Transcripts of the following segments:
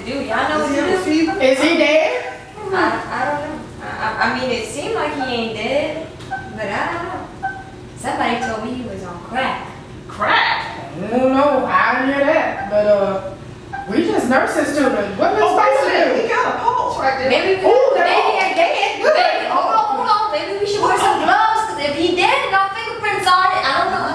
do. Y'all know what to do. Is he dead? I don't know. I mean, it seemed like he ain't dead, but I don't know. Somebody told me he was on crack. Crack? I don't know. I didn't hear that. But we just nursing students. What we supposed to do? He got a pulse right there. Maybe hold on. Maybe we should wear some gloves, because if he dead and no fingerprints on it, I don't know.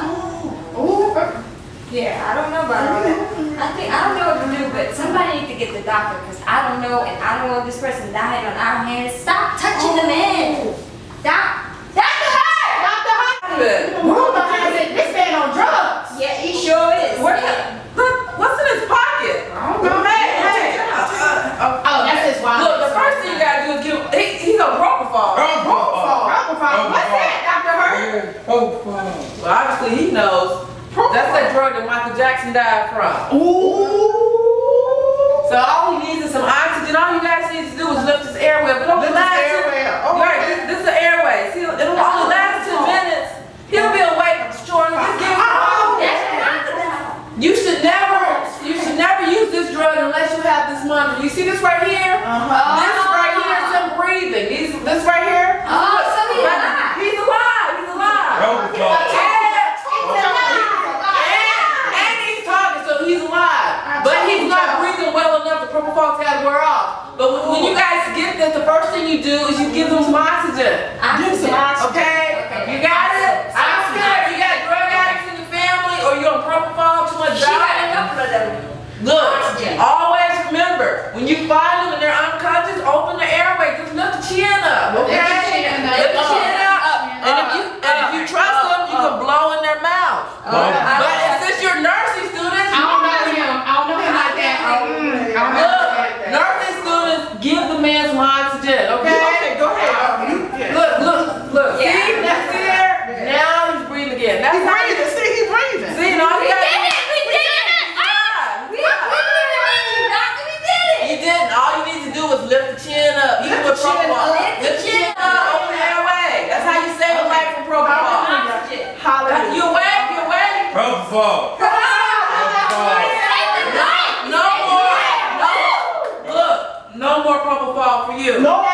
Yeah, I don't know about all that. I don't know what to do, but somebody needs to get the doctor, because I don't know, and I don't know if this person died on our hands. Stop touching the man. Stop. Dr. Hurt! Dr. Hurt! Rumor has it this man on drugs. Yeah, he sure is. Look, what's in his pocket? I don't know. Hey. Oh, that's his wife. Look, the first thing you gotta do is give him, he's on Propfol. Propofol. What's that, Dr. Hurt? Well, obviously he knows. That's that drug that Michael Jackson died from. Ooh. So all he needs is some oxygen. All you guys need to do is lift his airway. But don't last right, this is the airway. See, it'll only last 2 minutes. He'll be awake shortly. Just give him You should never use this drug unless you have this monitor. You see this right here? This right here is him breathing. This right here? Oh, so he's alive. He's alive. He's alive. And he's talking, so he's alive. But he's not breathing well enough. The Propfol got to wear off. But when you guys get this, the first thing you do is you give them some oxygen. Give some oxygen. Okay? You got it? I don't care if you got drug addicts in your family or you're on Propfol, too much She got a couple of them. Look, always remember, when you find them and they're unconscious, open the airway. Just lift the chin up, okay? Lift the chin up. And if you trust them, you can blow in their mouth. But since you're nursing students, I don't know him. I don't know him like that. Look, nursing students, give the man some oxygen, okay? Okay, go ahead. Look. Yeah. See, that's there. Now he's breathing again. That's how you He's breathing. see, and all you got You didn't. All you need to do is lift the chin up. Even with Propfol. Lift the chin up. Open the airway. That's how you save a life from Propfol. Hallelujah. You awake? You awake? Propofol. No more. No more Propfol for you. No